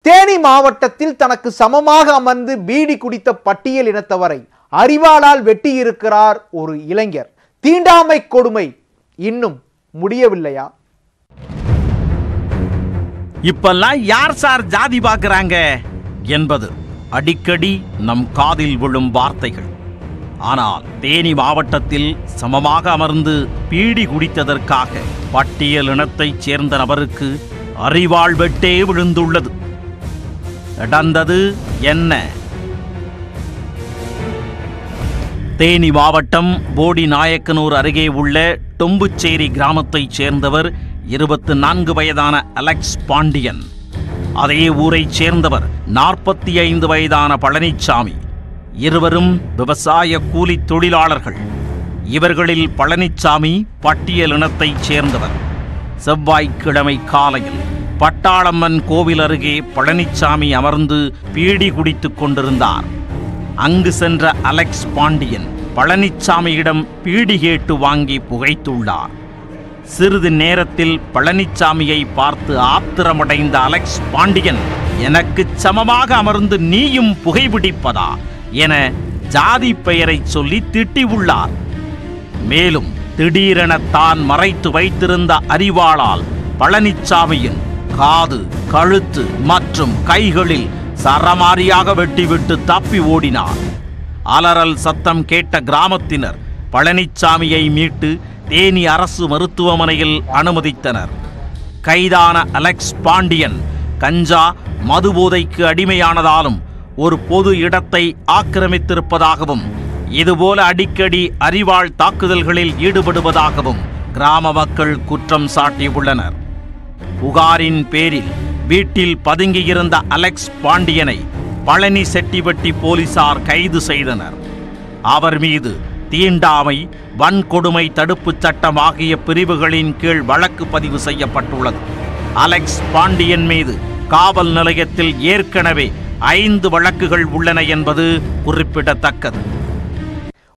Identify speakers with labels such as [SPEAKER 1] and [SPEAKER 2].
[SPEAKER 1] தேனி மாவட்டத்தில் தனக்கு சமமாக அமர்ந்து பீடி குடித்த பட்டியல் இனத்தவரை அரிவாளால் வெட்டியிருக்கிறார் ஒரு இளைஞர். தீண்டாமை கொடுமை இன்னும் முடியவில்லையா?
[SPEAKER 2] இப்பெல்லாம் யார் சார் ஜாதி பார்க்கறாங்க என்பது அடிக்கடி நம் காதில் விழும் வார்த்தைகள். ஆனால் தேனி மாவட்டத்தில் சமமாக அமர்ந்து பீடி குடித்ததற்காக பட்டியல் இனத்தைச் சேர்ந்த நபருக்கு அரிவாள் வெட்டே விழுந்துள்ளது. நடந்தது என்ன? தேனி மாவட்டம் போடி நாயக்கனூர் அருகே உள்ள டொம்புச்சேரி கிராமத்தைச் சேர்ந்தவர் 24 வயதான அலெக்ஸ் பாண்டியன். அதே ஊரைச் சேர்ந்தவர் 45 வயதான பழனிச்சாமி. இருவரும் விவசாய கூலி தொழிலாளர்கள். இவர்களில் பழனிச்சாமி பட்டியல் இனத்தைச் சேர்ந்தவர். செவ்வாய்க்கிழமை காலையில் பட்டாளம்மன் கோவில் அருகே பழனிச்சாமி அமர்ந்து பீடி குடித்துக் கொண்டிருந்தார். அங்கு சென்ற அலெக்ஸ் பாண்டியன் பழனிச்சாமியிடம் பீடி கேட்டு வாங்கி புகைத்துள்ளார். சிறிது நேரத்தில் பழனிச்சாமியை பார்த்து ஆத்திரமடைந்த அலெக்ஸ் பாண்டியன், எனக்கு சமமாக அமர்ந்து நீயும் புகைப்பிடிப்பதா என ஜாதி பெயரை சொல்லி திட்டியுள்ளார். மேலும் திடீரென தான் மறைத்து வைத்திருந்த அரிவாளால் பழனிச்சாமியின் காது, கழுத்து மற்றும் கைகளில் சரமாரியாக வெட்டிவிட்டு தப்பி ஓடினார். அலறல் சத்தம் கேட்ட கிராமத்தினர் பழனிச்சாமியை மீட்டு தேனி அரசு மருத்துவமனையில் அனுமதித்தனர். கைதான அலெக்ஸ் பாண்டியன் கஞ்சா, மதுபோதைக்கு அடிமையானதாலும் ஒரு பொது இடத்தை ஆக்கிரமித்திருப்பதாகவும் இதுபோல அடிக்கடி அரிவாள் தாக்குதல்களில் ஈடுபடுவதாகவும் கிராம மக்கள் குற்றம் சாட்டியுள்ளனர். புகாரின் பேரில் வீட்டில் பதுங்கியிருந்த அலெக்ஸ் பாண்டியனை பழனி செட்டிப்பட்டி போலீசார் கைது செய்தனர். அவர் மீது தீண்டாமை, வன்கொடுமை தடுப்புச் சட்டம் ஆகிய பிரிவுகளின் கீழ் வழக்கு பதிவு செய்யப்பட்டுள்ளது. அலெக்ஸ் பாண்டியன் மீது காவல் நிலையத்தில் ஏற்கனவே 5 வழக்குகள் உள்ளன என்பது குறிப்பிடத்தக்கது.